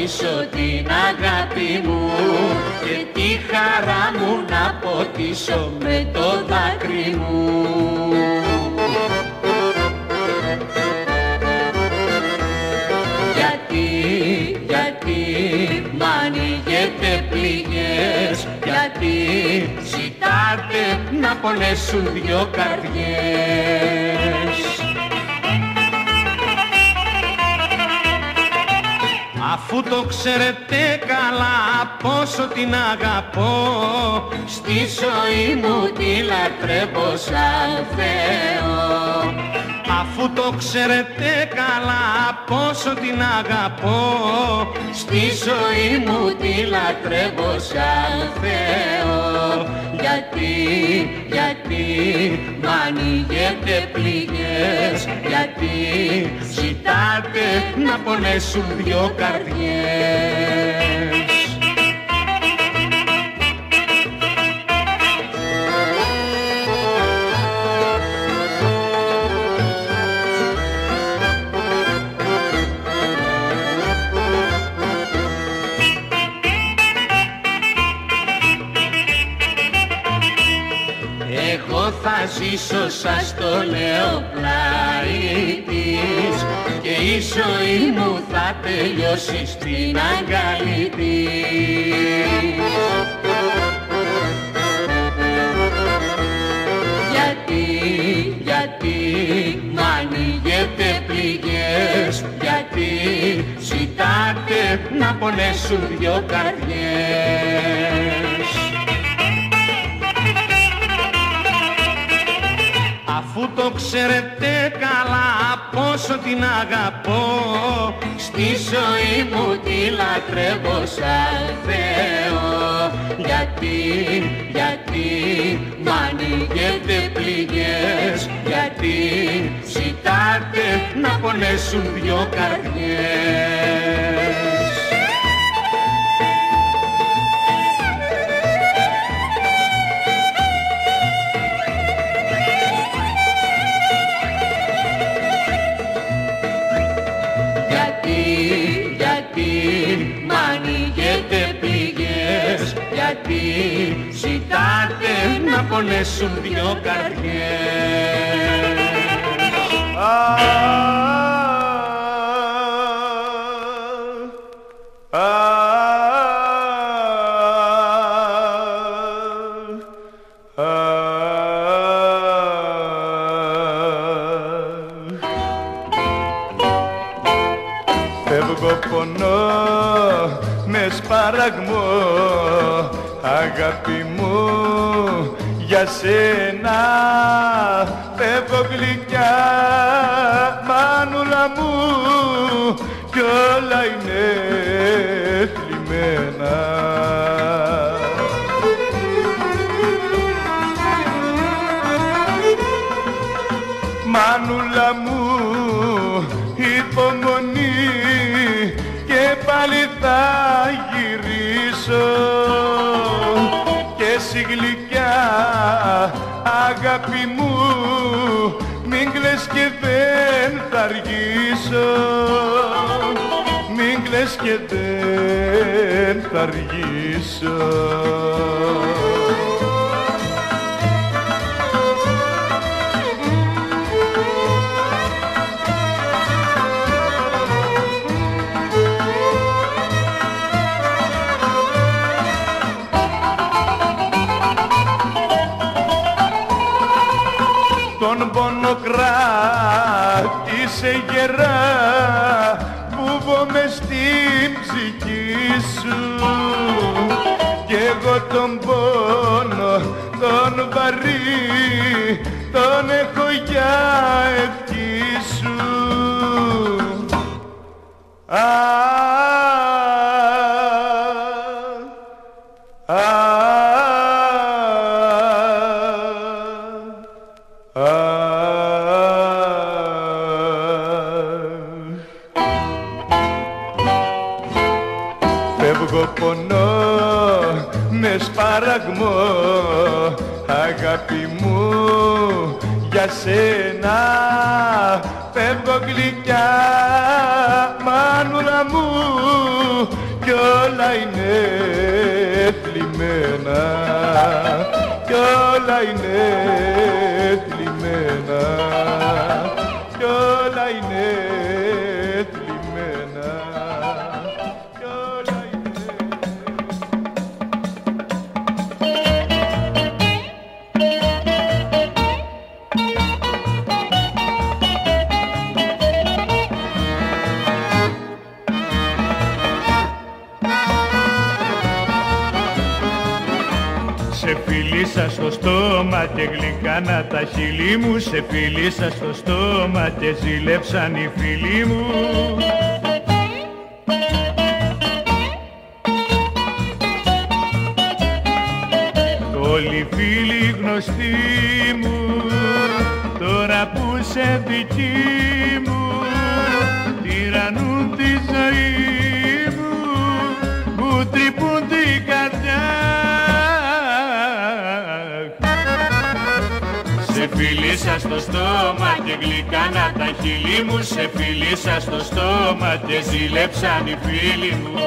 ζήσω την αγάπη μου και τη χαρά μου να ποτίσω με το δάκρυ μου. Γιατί μ' ανοίγετε πληγές, γιατί ζητάτε να πονέσουν δυο καρδιές. Αφού το ξέρετε καλά πόσο την αγαπώ, στη ζωή μου τη λατρεύω σαν Θεό. Αφού το ξέρετε καλά πόσο την αγαπώ, στη ζωή μου τη λατρεύω σαν Θεό. Γιατί μ' ανοίγετε πληγές, γιατί ζητάτε να πονέσουν δυο καρδιές. Εγώ θα ζήσω σας το λέω πλάι της και η ζωή μου θα τελειώσει στην αγκαλή της. Γιατί μ' ανοίγετε πληγές, γιατί ζητάτε να πονέσουν δυο καρδιές. Αφού το ξέρετε καλά πόσο την αγαπώ, στη ζωή μου τη λατρεύω σαν Θεό. Γιατί μ' ανοίγετε πληγές, γιατί ζητάτε να πονέσουν δυο καρδιές. Γιατί μ' ανοίγετε πληγές, γιατί ζητάτε να πονέσουν δυο καρδιές. Φεύγω πονώ με σπαραγμό, αγάπη μου για σένα. Φεύγω γλυκιά μανούλα μου κι όλα είναι θλιμμένα. Μανούλα μου υπομονή και πάλι θα γυρίσω και εσύ γλυκιά αγάπη μου μην κλαις και δεν θα αργήσω, μην κλαις και δεν θα αργήσω. Τον πόνο κράτησε γερά, βούβομαι στην ψυχή σου κι εγώ τον πόνο τον βαρύ τον έχω για ευχή σου. Φεύγω πονώ με σπαραγμό, αγάπη μου για σένα. Φεύγω γλυκιά μανούλα μου κι όλα είναι θλιμμένα, κι όλα είναι θλιμμένα, κι όλα είναι θλιμμένα, κι όλα είναι... Σε φίλησα στο στόμα και γλυκάνα τα χείλη μου, σε φίλησα στο στόμα και ζήλεψαν οι φίλοι μου. Όλοι οι φίλοι γνωστοί μου, τώρα που σε δική μου, τυραννούν τη ζωή μου, μου τρυπούν την καρδιά. Σε φίλησα στο στόμα και γλυκάνα τα χείλη μου, σε φίλησα στο στόμα και ζήλεψαν οι φίλοι μου.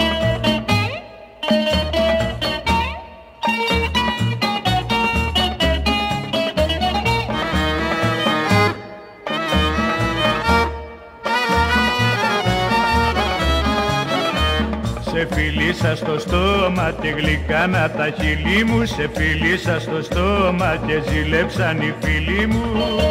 Σε φίλησα στο στόμα και γλυκάνα τα χείλη μου, σε φίλησα στο στόμα και ζήλεψαν οι φίλοι μου.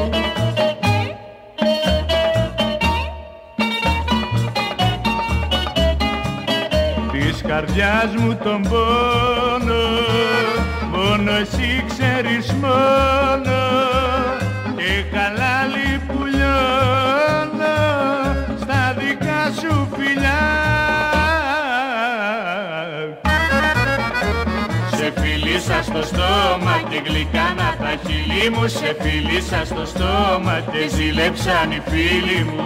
Της καρδιάς μου τον πόνο, μόνο εσύ ξέρεις μόνο, και χαλάλι που λιώνω στα δικά σου φιλιά. Σε φίλησα στο στόμα και γλυκάνα τα χείλη μου, σε φίλησα στο στόμα και ζήλεψαν οι φίλοι μου.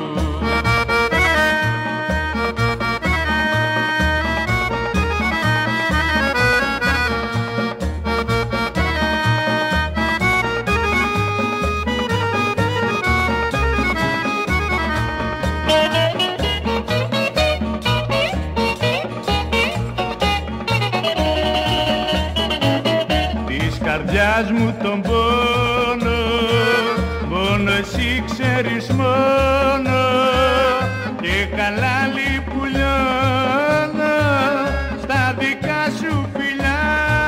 Καρδιάς μου τον πόνο, μόνο εσύ ξέρεις μόνο, και χαλάλι που λιώνω στα δικά σου φιλιά.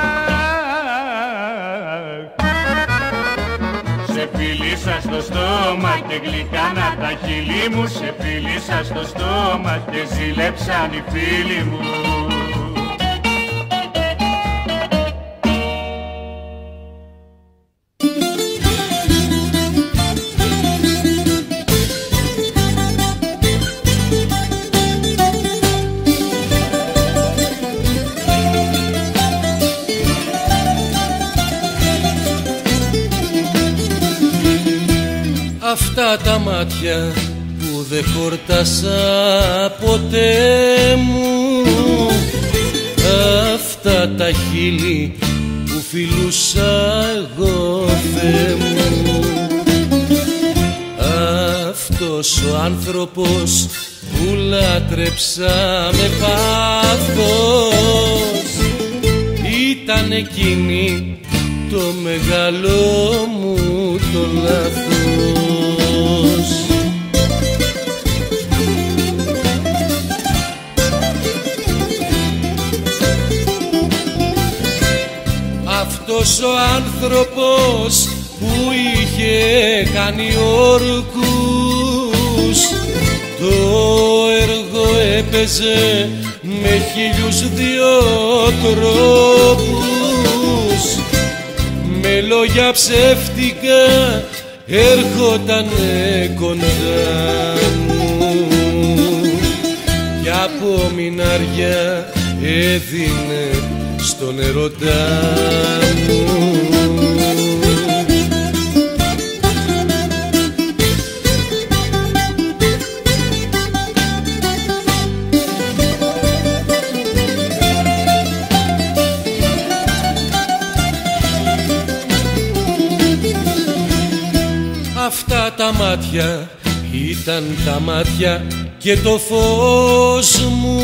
Σε φίλησα στο στόμα και γλυκάνα τα χείλη μου, σε φίλησα στο στόμα και ζήλεψαν οι φίλοι μου. Αυτά τα μάτια που δεν χορτάσα ποτέ μου, αυτά τα χείλη που φιλούσα εγώ, Θεέ μου, αυτός ο άνθρωπος που λάτρεψα με πάθος, ήταν εκείνη το μεγάλο μου το λάθος. Αυτός ο άνθρωπος που είχε κάνει όρκους, το έργο έπαιζε με 1002 τρόπους, με λόγια ψεύτικα έρχοτανε κοντά μου, κι από μηνάρια έδινε στον ερωτά μου. Αυτά τα μάτια ήταν τα μάτια και το φως μου.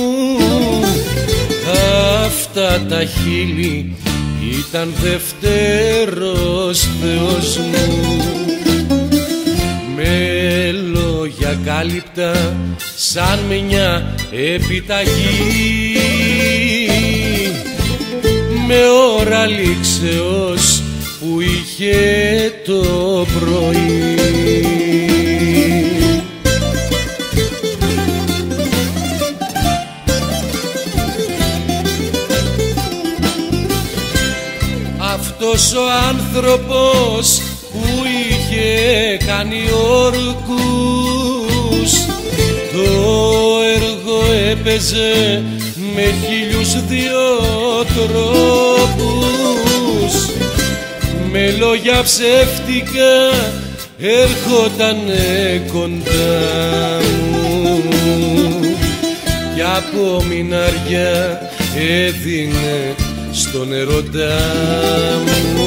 Αυτά τα χείλη ήταν δεύτερος Θεός μου. Με λόγια κάλυπτα σαν μια επιταγή, με ώρα λήξεως που είχε το πρωί. Αυτός ο άνθρωπος που είχε κάνει όρκους, το έργο έπαιζε με 1002 τρόπους. Με λόγια ψεύτικα έρχοτανε κοντά μου κι από μηνάρια έδινε στον ερωτά μου.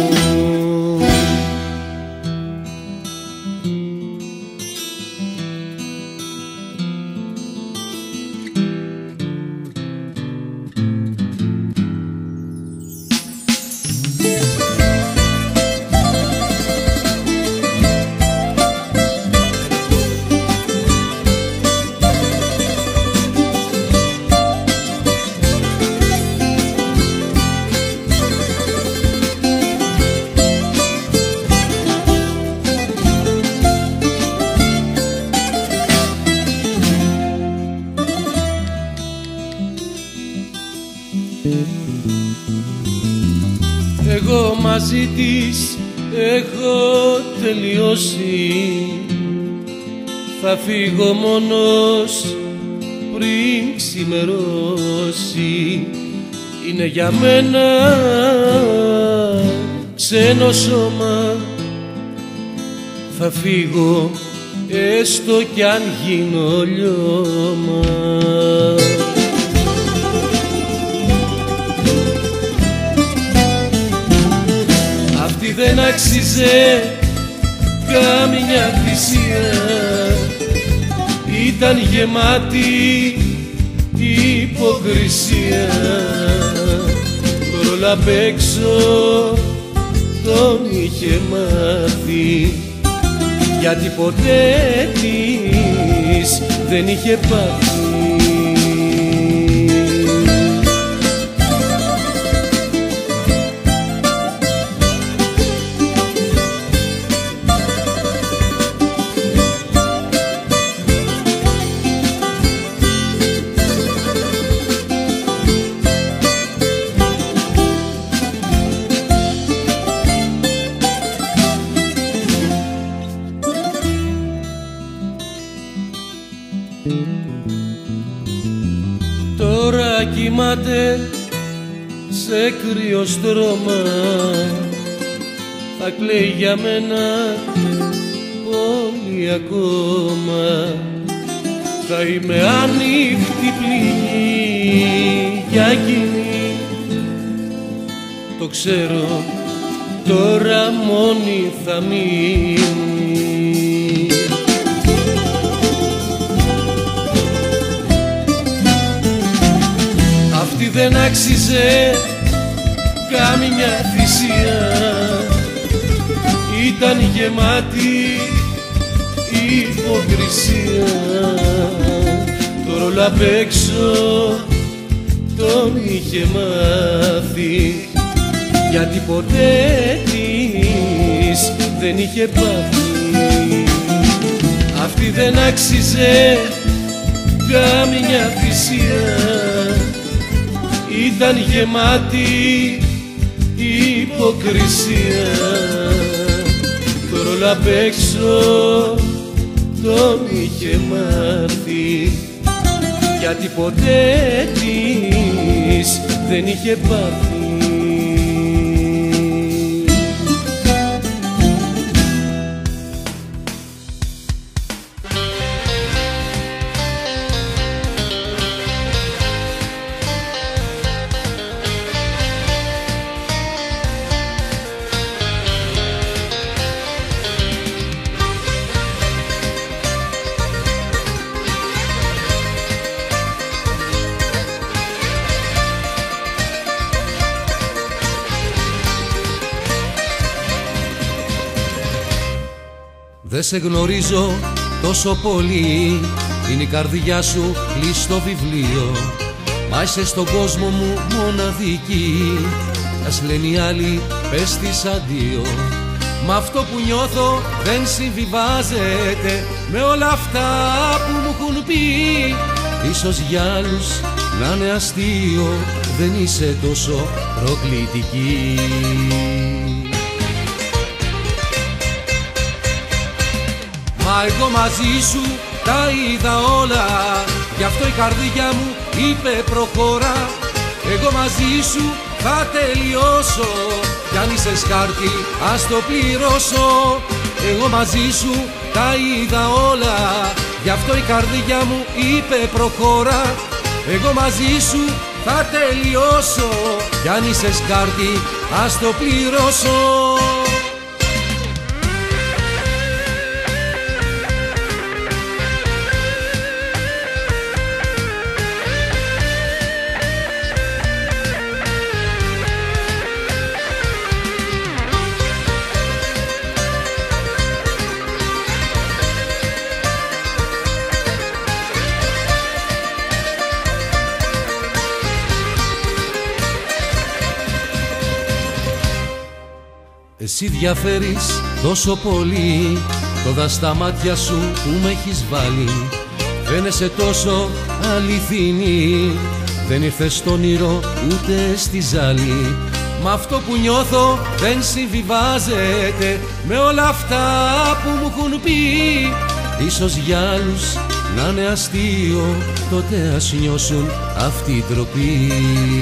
Εγώ μαζί της έχω τελειώσει, θα φύγω μόνος πριν ξημερώσει. Είναι για μένα ξένο σώμα, θα φύγω έστω κι αν γίνω λιώμα. Δεν άξιζε κάμια θυσία, ήταν γεμάτη υποκρισία. Τώρα απ' έξω τον είχε μάθει, γιατί ποτέ της δεν είχε πάθει. Τώρα κοιμάται σε κρύο στρώμα, θα κλαίει για μένα πολύ ακόμα. Θα είμαι ανοιχτή πληγή για εκείνη, το ξέρω, τώρα μόνη θα μείνει. Αυτή δεν άξιζε κάμια θυσία, ήταν γεμάτη υποκρισία. Το ρόλο απ' έξω τον είχε μάθει, γιατί ποτέ της δεν είχε πάθει. Αυτή δεν άξιζε κάμια θυσία, ήταν γεμάτη υποκρισία. Το ρόλο απ' έξω τον είχε μάθει, γιατί ποτέ της δεν είχε πάθει. Δε σε γνωρίζω τόσο πολύ, είναι η καρδιά σου κλειστό βιβλίο. Μα είσαι στον κόσμο μου μοναδική, ας λένε οι άλλοι πες της αντίο. Μ' αυτό που νιώθω δεν συμβιβάζεται με όλα αυτά που μου έχουν πει. Ίσως για άλλους να είναι αστείο, δεν είσαι τόσο προκλητική. Μα εγώ μαζί σου τα είδα όλα, γι' αυτό η καρδιά μου είπε προχώρα. Εγώ μαζί σου θα τελειώσω, κι αν είσαι σκάρτη ας το πληρώσω. Εγώ μαζί σου τα είδα όλα, γι' αυτό η καρδιά μου είπε προχώρα. Εγώ μαζί σου θα τελειώσω, κι αν είσαι σκάρτη ας το πληρώσω. Εσύ διαφέρεις τόσο πολύ, τόδα στα μάτια σου που με έχεις βάλει. Φαίνεσαι τόσο αληθινή, δεν ήρθες στον όνειρο ούτε στη ζάλη. Μ' αυτό που νιώθω δεν συμβιβάζεται με όλα αυτά που μου έχουν πει. Ίσως για άλλους να είναι αστείο, τότε ας νιώσουν αυτή η τροπή.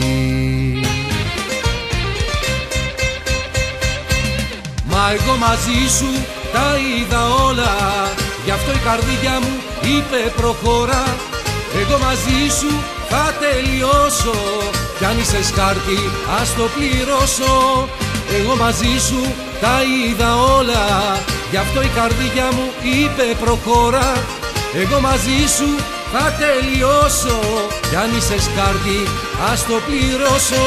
Μα εγώ μαζί σου τα είδα όλα, γι' αυτό η καρδιά μου είπε προχώρα. Εγώ μαζί σου θα τελειώσω, κι αν είσαι σκάρτη ας το πληρώσω. Εγώ μαζί σου τα είδα όλα, γι' αυτό η καρδιά μου είπε προχώρα. Εγώ μαζί σου θα τελειώσω, κι αν είσαι σκάρτη ας το πληρώσω.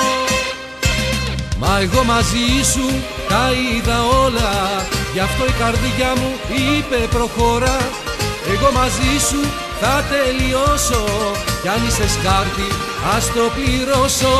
Μα εγώ μαζί σου τα είδα όλα, γι' αυτό η καρδιά μου είπε προχώρα. Εγώ μαζί σου θα τελειώσω, κι αν είσαι σκάρτη ας το πληρώσω.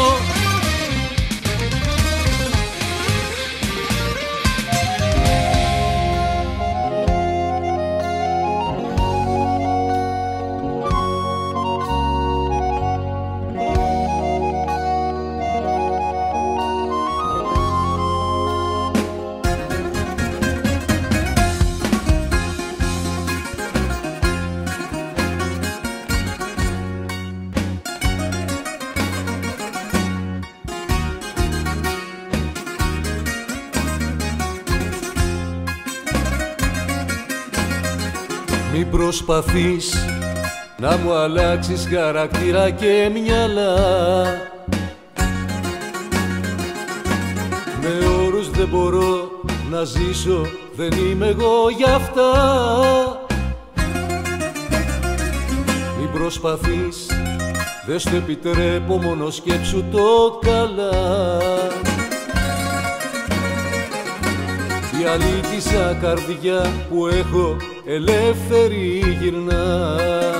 Μη προσπαθείς να μου αλλάξεις χαρακτήρα και μυαλά. Με όρους δεν μπορώ να ζήσω, δεν είμαι εγώ γι' αυτά. Μη προσπαθείς, δεν στο επιτρέπω, μόνο σκέψου το καλά. Η αλήτησα καρδιά που έχω ελεύθερη γυρνά.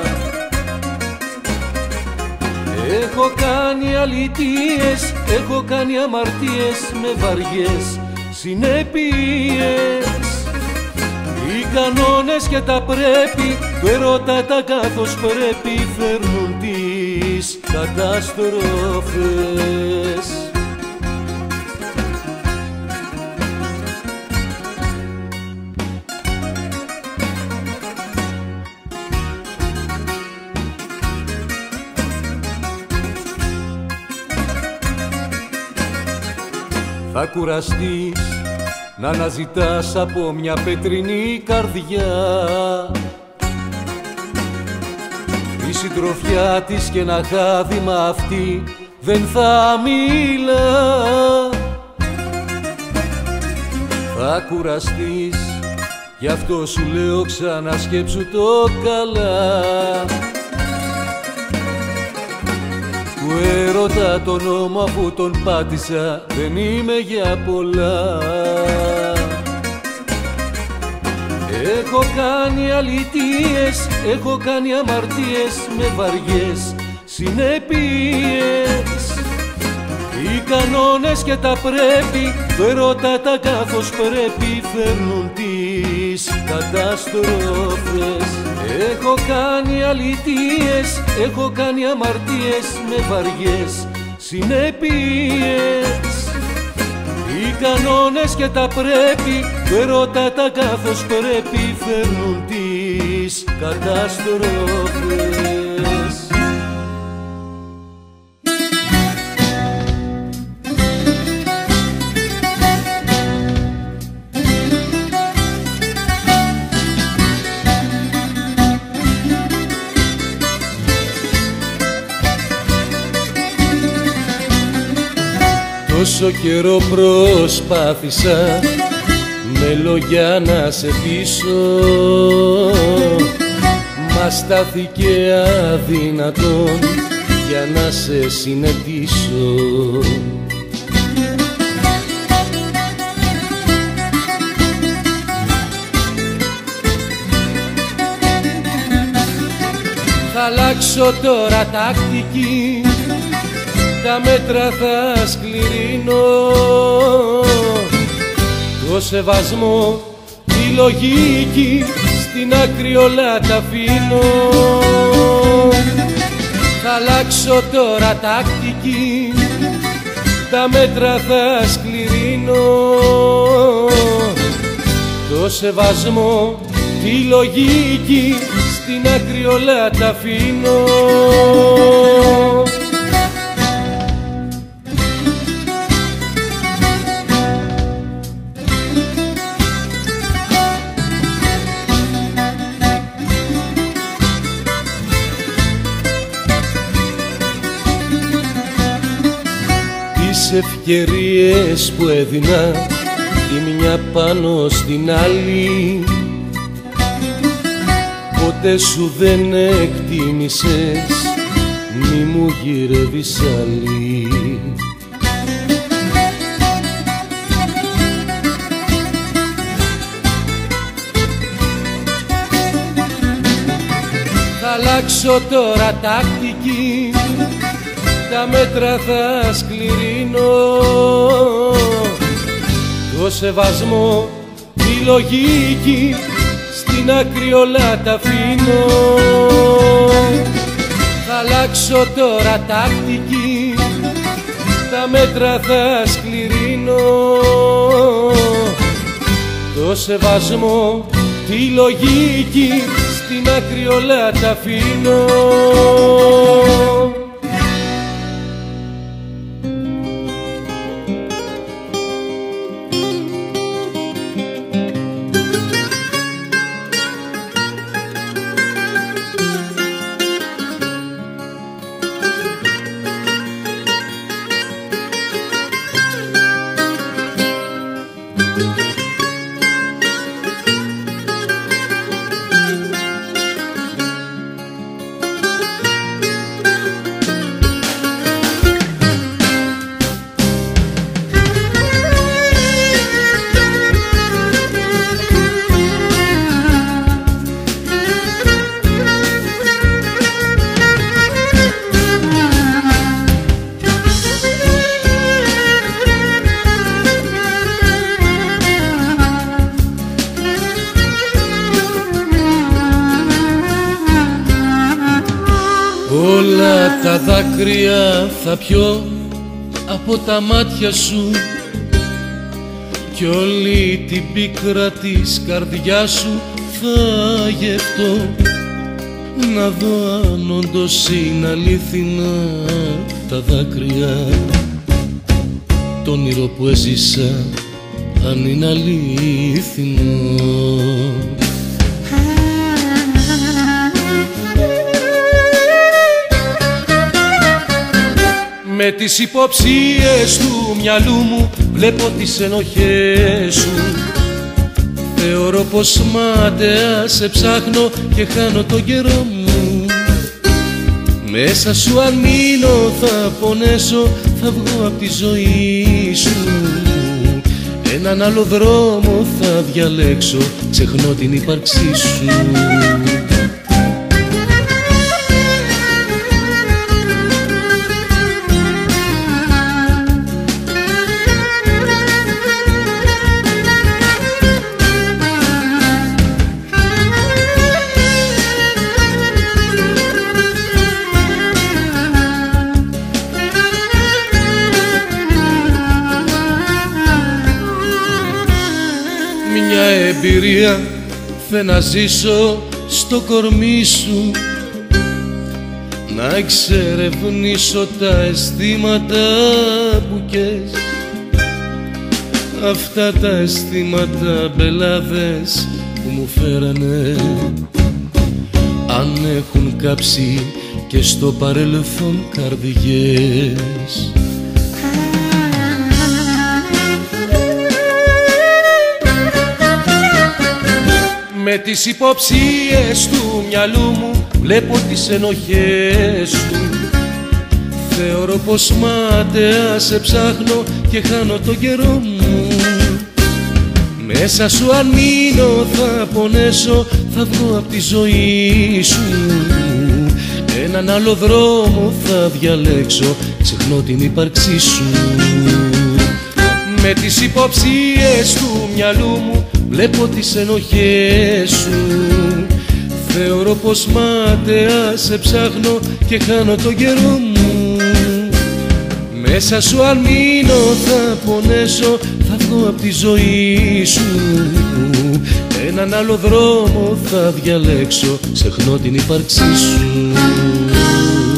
Έχω κάνει αλητίες, έχω κάνει αμαρτίες με βαριές συνέπειες. Οι κανόνες και τα πρέπει, το έρωτα τα καθώς πρέπει, φέρνουν τις καταστροφές. Θα κουραστείς να αναζητάς από μια πετρινή καρδιά η συντροφιά της και ένα χάδημα αυτή δεν θα μιλά. Θα κουραστείς, γι' αυτό σου λέω ξανασκέψου το καλά. Του έρωτα τον νόμο αφού τον πάτησα, δεν είμαι για πολλά. Έχω κάνει αλητίες, έχω κάνει αμαρτίες με βαριές συνέπειες. Οι κανόνες και τα πρέπει, το ερώτα τα καθώς πρέπει, φέρνουν τις καταστροφές. Έχω κάνει αλητίες, έχω κάνει αμαρτίες με βαριές συνέπειες. Οι κανόνες και τα πρέπει, το ερώτα τα καθώς πρέπει, φέρνουν τις καταστροφές. Τόσο καιρό προσπάθησα με λόγια να σε πείσω, μα στάθηκε αδύνατον για να σε συναντήσω. Θα αλλάξω τώρα τακτική, τα μέτρα θα σκληρύνω, το σεβασμό, τη λογική, στην άκρη όλα τα αφήνω. Θα αλλάξω τώρα τακτική, τα μέτρα θα σκληρύνω, το σεβασμό, τη λογική, στην άκρη όλα τα αφήνω. Τις ευκαιρίες που έδινα τη μια πάνω στην άλλη, ποτέ σου δεν εκτίμησες, μη μου γυρεύεις άλλη. Θα αλλάξω τώρα τακτική, τα μέτρα θα σκληρύνω, το σεβασμό, τη λογική, στην άκρη όλα τα αφήνω. Θα αλλάξω τώρα τακτική, τα μέτρα θα σκληρύνω, το σεβασμό, τη λογική, στην άκρη όλα τα αφήνω. Όλα τα δάκρυα θα πιω από τα μάτια σου κι όλη την πίκρα της καρδιάς σου θα γευτώ, να δω αν όντως είναι αλήθινα τα δάκρυα, το όνειρο που έζησα αν είναι αλήθινο. Με τις υποψίες του μυαλού μου βλέπω τις ενοχές σου, θεωρώ πως μάταια σε ψάχνω και χάνω τον καιρό μου. Μέσα σου αν μείνω θα πονέσω, θα βγω απ' τη ζωή σου. έναν άλλο δρόμο θα διαλέξω, ξεχνώ την ύπαρξή σου. Μια εμπειρία θε να ζήσω στο κορμί σου, να εξερευνήσω τα αισθήματα που κες, αυτά τα αισθήματα μπελάδες που μου φέρανε, αν έχουν κάψει και στο παρελθόν καρδιές. Με τις υποψίες του μυαλού μου βλέπω τις ενοχές σου. Θεωρώ πως μάταια σε ψάχνω και χάνω τον καιρό μου. Μέσα σου αν μείνω θα πονέσω, θα βγω απ' τη ζωή σου. Έναν άλλο δρόμο θα διαλέξω, ξεχνώ την ύπαρξή σου. Με τις υποψίες του μυαλού μου βλέπω τις ενοχές σου. Θεωρώ πως μάταια σε ψάχνω και χάνω τον καιρό μου. Μέσα σου αν μείνω θα πονέσω, θα βγω απ' τη ζωή σου. Έναν άλλο δρόμο θα διαλέξω, ξεχνώ την ύπαρξή σου.